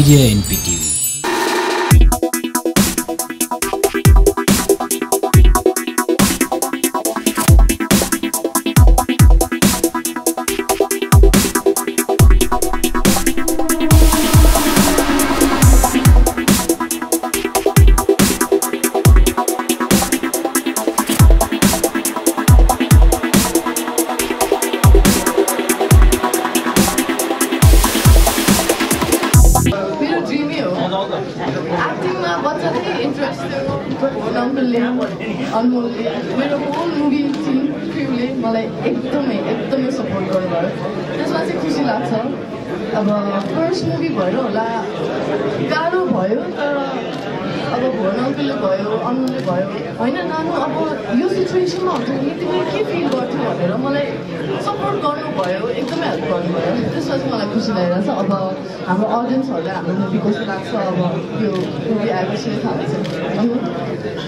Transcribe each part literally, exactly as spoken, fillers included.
Medianp T V. Anmol K C मेरो whole movie team crewले मलाई एकदमै एकदमै सपोर्ट गर्नुभयो त्यसमा चाहिँ खुसी लाग्छ अब फर्स्ट मुभी भएर होला गाह्रो भयो तर अब भुवन अङ्कलले भयो अनमोलले भयो होइन नानु अब यो सिचुएसनमा हुन्छ नि तिमीले के फिल गर्थ्यौ भनेर मलाई सपोर्ट गर्नुभयो एकदमै हेल्प गर्नुभयो त्यसमा चाहिँ मलाई खुसी लागिरहेछ अब हाम्रो अडियन्सहरूलाई हाम्रो मुभी कस्तो लाग्छ अब यो मुभी आएपछि थाहा हुन्छ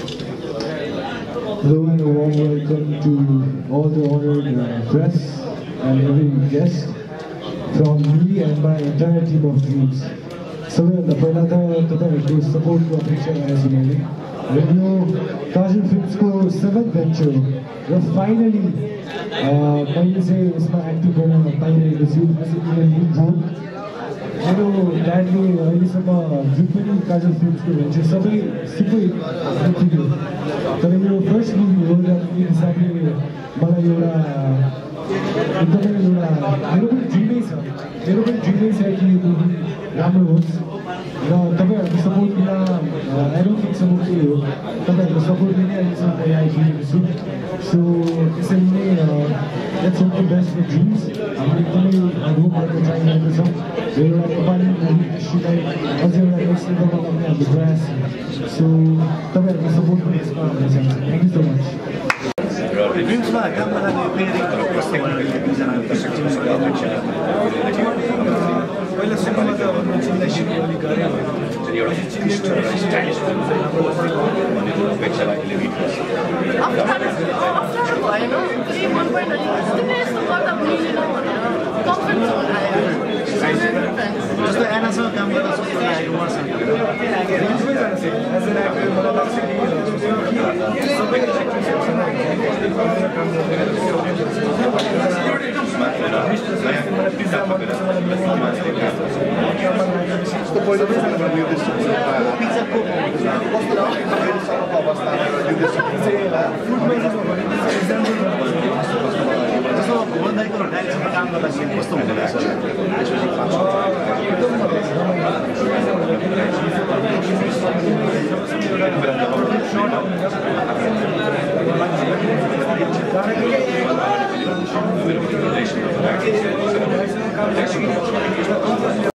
Hello and a warm welcome to all the honored uh, press and every guest from me and my entire team of dreams. So the पहिला त तपाईहरुको सपोर्टको अपेक्षा रहेछ मैले र यो काजल फिल्म्सको सेभेन्थ भेन्चर र फाइनली मैले चाहिँ यसमा एक्टिङ गर्न पाइरहेको छु बेसिकली लिड रोल मेरो ड्याडले अहिलेसम्म जुन पनि काजल फिल्म्सको भेन्चर सबै सबै देखियो तर यो फर्स्ट मुभी हो र यो हिसाबले मलाई एउटा एकदमै एउटा मेरो पनि ड्रिमै छ मेरो पनि ड्रिमै छ कि यो मुभी राम्रो होस् र तपाईँहरूको सपोर्ट बिना आई डोन्ट थिङ्क सपोर्ट के हो तपाईँहरूको सपोर्टले नै अहिलेसम्म म यहाँ आइपुगेको छु सो त्यसरी नै let's hope the best for dreams हामीले एकदमै होप गर्न चाहिरहेको छौँ र एउटा नेपाली मुभी इन्डस्ट्रीलाई अझै एउटा नेक्स्ट लेभलमा पुग्ने हाम्रो प्रयास छ सो तपाईँहरूको सपोर्ट पनि यसमा हाम्रो छ थ्याङ्क यू सो मच ड्रिम्समा काम गर्दा पहिला सुरुमा त अब चिन्दै सुरु अलि गरे एउटा चिन्नेको स्टाइलिस भनेको अपेक्षालाई एलिभेट गर्छ अप्ठ्यारो भएन कुनै मन परेन तिमीले यस्तो गर्दा मिलेन भनेर कन्फिडेन्स हुन आयो जस्तो एनासँग काम गर्दा सोच्नु लागेको मसँग ड्रिम्समै जान्छ एज एन एक्टर मलाई लाग्छ कि सबै एक्ट्रेसहरूसँग काम जस्तो पहिला पिज्जाको कस्तो अवस्थामा फुडमै जस्तो भुवन दाइको डाइरेक्टरमा काम गर्दाखेरि कस्तो हुँदो रहेछ